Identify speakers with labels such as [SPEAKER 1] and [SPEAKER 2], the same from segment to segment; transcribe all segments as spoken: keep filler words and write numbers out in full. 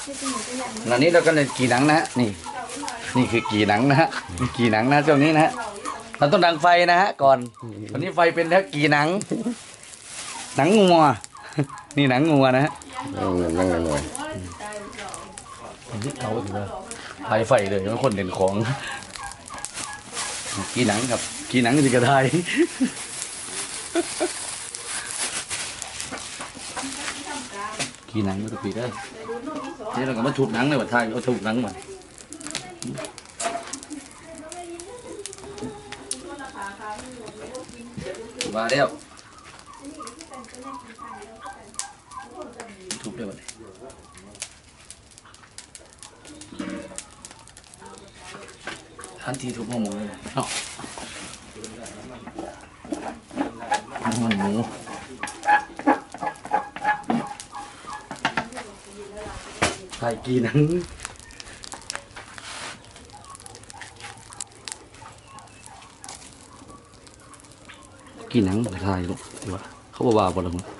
[SPEAKER 1] อันนี้เราก็เลยกี่หนังนะฮะนี่นี่คือกี่หนังนะฮะกี่หนังนะช่วงนี้นะฮะเราต้องดังไฟนะฮะก่อนตอนนี้ไฟเป็นแล้วกี่หนังหนังงัวนี่หนังงัวนะฮะนั่งนั่งหน่อยเขาถือว่าไฟไฟเลยมันคนเด่นของกี่หนังครับกี่หนังสิกระไทยกี่หนังมันก็ปีได้นี่เราก็มาถูกหนังเลยว่าไทยเอาถูกหนังมามาแล้วถูกได้ไหมทันทีถูกหัวหมูเลยเนาะหัวหมูใส่กี่หนังกี่หนังไทยลูกดีว่าเขาบอกว่าบ่ละมึง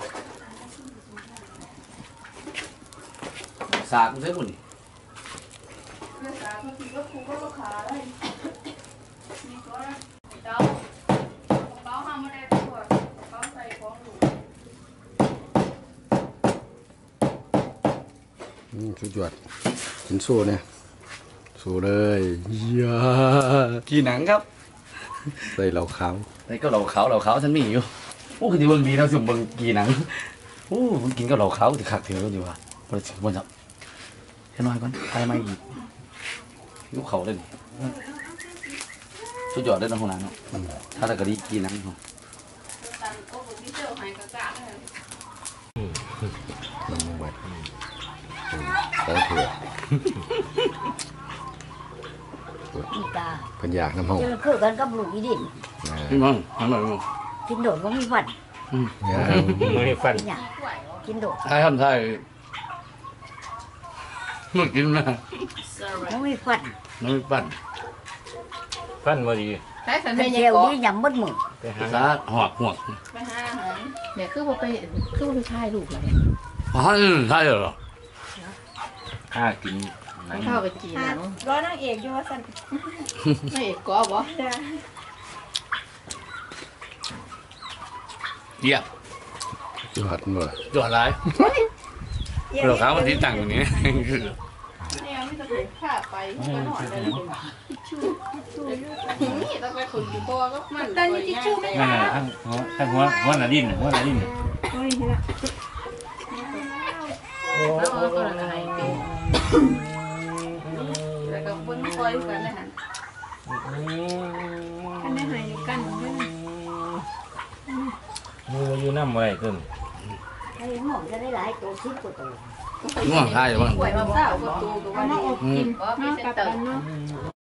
[SPEAKER 1] สากมันเท่าไหร่สุดยอดกินโซ่เนี่ยโซ่เลยยากี่หนังครับใส่เหล่าขาวใส่ก็เหล่าขาวเหล่าขาวฉันมีอยู่โอ้คือที่เบิ่งดีนะสิเบิ่งกี่หนังโอ้ผมกินก็เหล่าขาวที่คักเถอะดีว่าบริสุทธิ์บนจับแค่น้อยก่อนทายมาอีกยุคเขาเลยสุดยอดเลยนะคนนั้นเนาะถ้าตะกะดีกี่หนังเนาะใส่เผือก
[SPEAKER 2] อีกา
[SPEAKER 1] เพิ่นอยากน้ำห้อง
[SPEAKER 2] เจอคือกันกับลูกอีดิน
[SPEAKER 1] พี่มั่งทำอะไรมั่ง
[SPEAKER 2] กินโดดว่ามีฟัน
[SPEAKER 3] ไม่มีฟัน
[SPEAKER 2] กินโดด
[SPEAKER 1] ใช่ทำใช่เมื่อกินนะ
[SPEAKER 2] ว่ามีฟัน
[SPEAKER 1] น้ำปั่น
[SPEAKER 3] ฟันมาดี
[SPEAKER 2] ไปเจียวนี่ยำมดมือ
[SPEAKER 3] ไปหา
[SPEAKER 1] ซาหอกหวก
[SPEAKER 4] ไปหาอาหารเนี่ยคือว่าไปคือว่าไปถ่ายรูปอะไร
[SPEAKER 1] อ๋อใช่เหรอ
[SPEAKER 3] ข้ากิน
[SPEAKER 4] เข้าไปจีนแล้ว
[SPEAKER 5] ร้อนนางเอกอยู่ว่าสัน
[SPEAKER 4] นางเอกก็บ่
[SPEAKER 1] เยี่ยมจอดหมดจอดไรเราเขาวันที่ต่างอย่างนี้
[SPEAKER 4] เนี่ยไม่ต้องข้าไปก็นอนเลยชูชูนี่ต้องไปขุดอยู่ตัวก็มัน
[SPEAKER 5] ตอนนี้ทิชชู่ไม่
[SPEAKER 3] นั่นน่ะทั้งทั้งหัวหัวหน้าดินหัวหน้าดิน
[SPEAKER 5] โอ้ยนี่ละ
[SPEAKER 4] โอ้ก็อะไรแล้วก็บนคอยกันเลยฮะ
[SPEAKER 5] กันได้หายกันด้วย
[SPEAKER 3] มืออยู่น้ำไว้ขึ้น
[SPEAKER 2] ไอ้หมองจะได้หลายตัวชิบกว่าตัว
[SPEAKER 1] ง่วงใช่หรือเปล่า
[SPEAKER 4] ป่วยมาเศร้าประตูก็ว่าดี
[SPEAKER 5] กินเนาะกับกันเนาะ